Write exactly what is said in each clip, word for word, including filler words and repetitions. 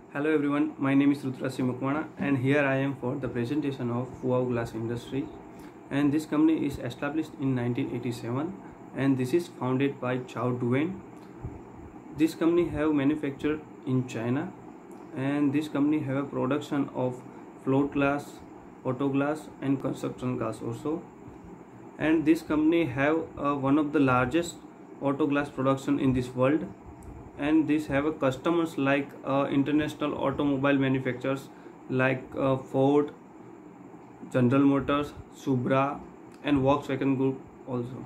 Hello everyone, my name is Rutra Simakwana and here I am for the presentation of Fuao Glass Industry. And this company is established in nineteen eighty-seven and this is founded by Chao Duan. This company have manufactured in China and this company have a production of float glass, auto glass and construction glass also. And this company have uh, one of the largest auto glass production in this world, and these have a customers like uh, international automobile manufacturers like uh, Ford, General Motors, Supra and Volkswagen Group also.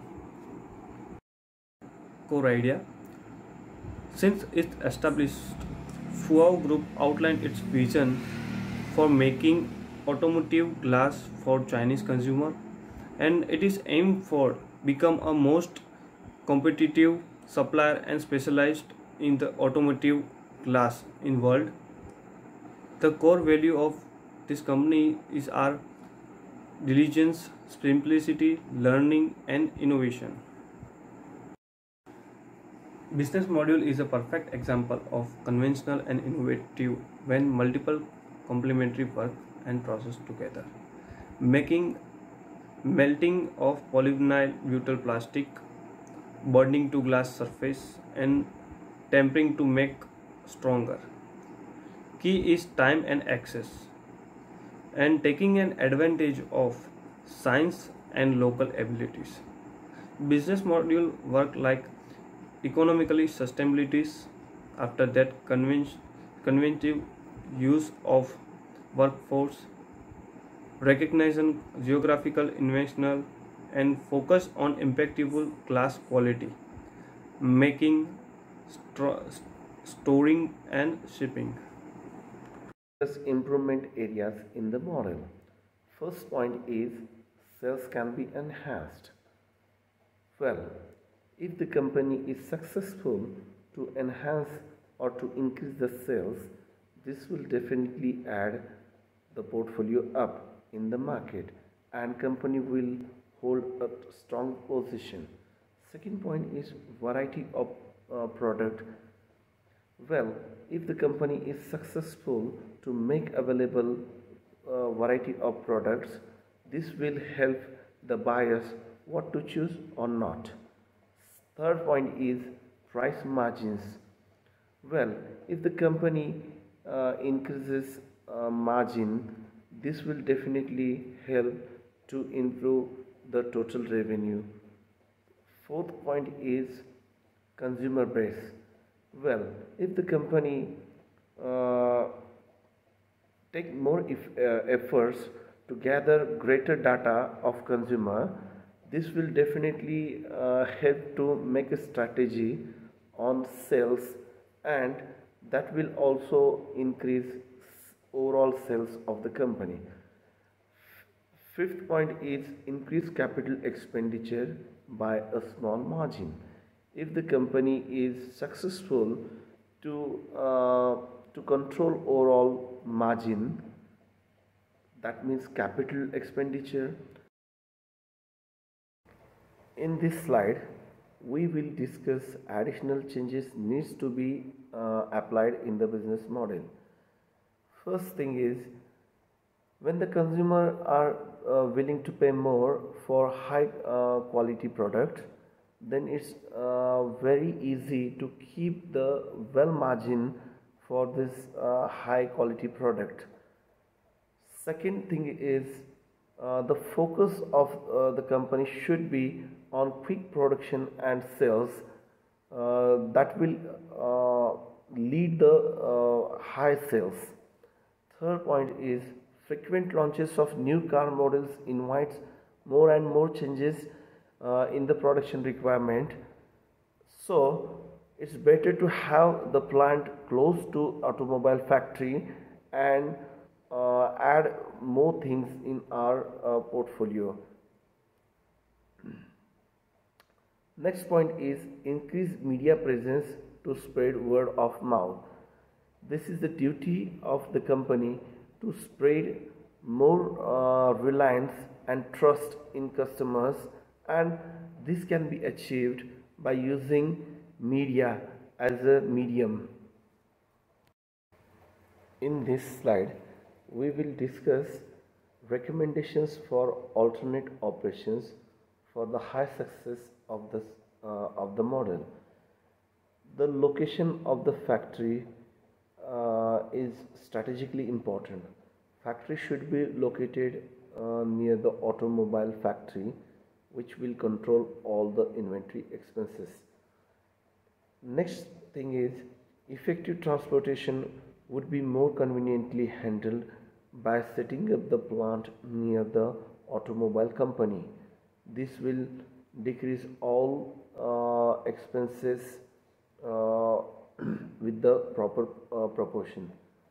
Core idea: since its established, Fuao Group outlined its vision for making automotive glass for Chinese consumer, and it is aimed for become a most competitive supplier and specialized in the automotive glass in world. The core value of this company is our diligence, simplicity, learning and innovation. Business module is a perfect example of conventional and innovative when multiple complementary work and process together. Making melting of polyvinyl butyl plastic, bonding to glass surface and tempering to make stronger. Key is time and access and taking an advantage of science and local abilities. Business module work like economically sustainabilities, after that conventive use of workforce, recognition geographical inventional and focus on impactful glass quality, making, storing and shipping. Improvement areas in the model. First point is sales can be enhanced. Well, if the company is successful to enhance or to increase the sales, this will definitely add the portfolio up in the market and company will hold a strong position. Second point is variety of uh, product. Well, if the company is successful to make available a variety of products, this will help the buyers what to choose or not. Third point is price margins. Well, if the company uh, increases uh, margin, this will definitely help to improve the total revenue. Fourth point is consumer base. Well, if the company uh, take more if, uh, efforts to gather greater data of consumer, this will definitely uh, help to make a strategy on sales and that will also increase overall sales of the company. Fifth point is increase capital expenditure by a small margin. If the company is successful to uh, to control overall margin, that means capital expenditure. In this slide, we will discuss additional changes needs to be uh, applied in the business model. First thing is, when the consumer are uh, willing to pay more for high uh, quality product, then it's uh, very easy to keep the well margin for this uh, high quality product. Second thing is uh, the focus of uh, the company should be on quick production and sales. Uh, that will uh, lead the uh, high sales. Third point is frequent launches of new car models invites more and more changes uh, in the production requirement. So it's better to have the plant close to automobile factory and uh, add more things in our uh, portfolio. Next point is increase media presence to spread word of mouth. This is the duty of the company to spread more uh, reliance and trust in customers, and this can be achieved by using media as a medium. In this slide, we will discuss recommendations for alternate operations for the high success of the, uh, of the model. The location of the factory uh, is strategically important. Factory should be located uh, near the automobile factory, which will control all the inventory expenses. Next thing is, effective transportation would be more conveniently handled by setting up the plant near the automobile company. This will decrease all uh, expenses uh, with the proper uh, proportion.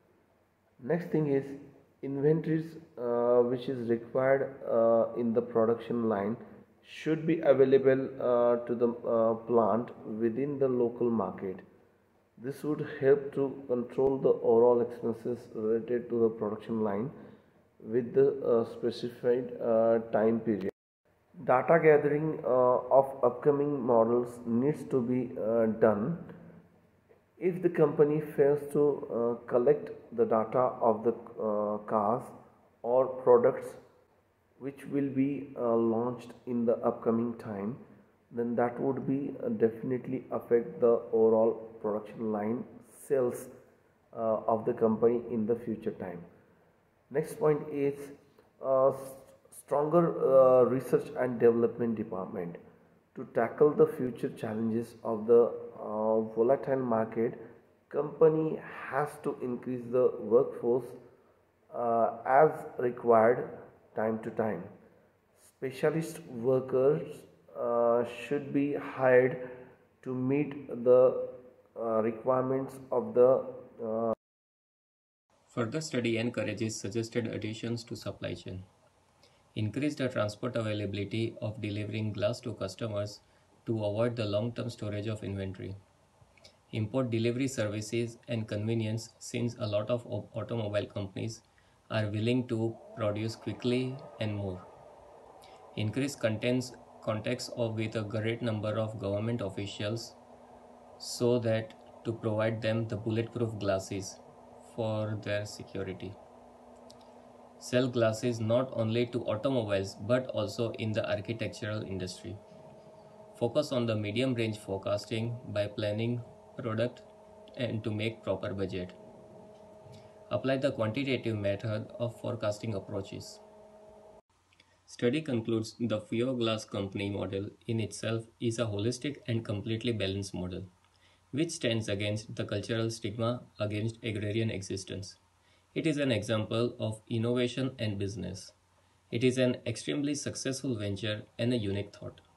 Next thing is, inventories uh, which is required uh, in the production line should be available uh, to the uh, plant within the local market. This would help to control the overall expenses related to the production line with the uh, specified uh, time period. Data gathering uh, of upcoming models needs to be uh, done. If the company fails to uh, collect the data of the uh, cars or products which will be uh, launched in the upcoming time, then that would be uh, definitely affect the overall production line sales uh, of the company in the future time. Next point is uh, stronger uh, research and development department to tackle the future challenges of the uh, volatile market. Company has to increase the workforce uh, as required time to time. Specialist workers uh, should be hired to meet the uh, requirements of the uh, Further study encourages suggested additions to supply chain. Increase the transport availability of delivering glass to customers to avoid the long-term storage of inventory. Import delivery services and convenience, since a lot of automobile companies are willing to produce quickly and more. Increase contents contacts of with a great number of government officials so that to provide them the bulletproof glasses for their security. Sell glasses not only to automobiles but also in the architectural industry. Focus on the medium range forecasting by planning product and to make proper budget. Apply the quantitative method of forecasting approaches. Study concludes the Fuyao Glass Company model in itself is a holistic and completely balanced model, which stands against the cultural stigma against agrarian existence. It is an example of innovation and business. It is an extremely successful venture and a unique thought.